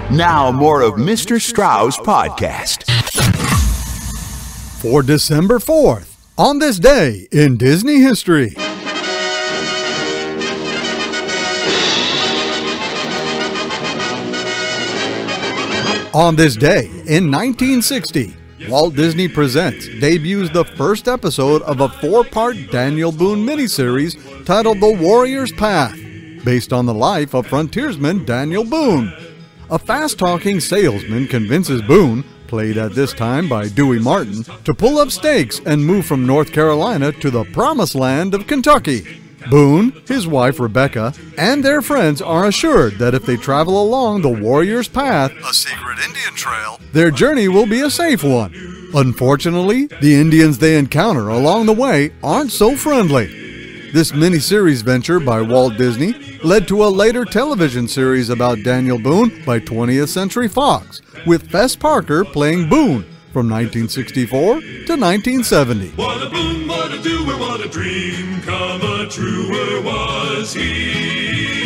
Now more of Mr. Strauss Podcast. For December 4th, on this day in Disney history. On this day in 1960, Walt Disney Presents debuts the first episode of a four-part Daniel Boone miniseries titled The Warrior's Path, based on the life of frontiersman Daniel Boone. A fast-talking salesman convinces Boone, played at this time by Dewey Martin, to pull up stakes and move from North Carolina to the promised land of Kentucky. Boone, his wife Rebecca, and their friends are assured that if they travel along the Warrior's Path, a secret Indian trail, their journey will be a safe one. Unfortunately, the Indians they encounter along the way aren't so friendly. This miniseries venture by Walt Disney led to a later television series about Daniel Boone by 20th Century Fox, with Fess Parker playing Boone from 1964 to 1970. What a boon, what a doer, what a dream come a truer was he.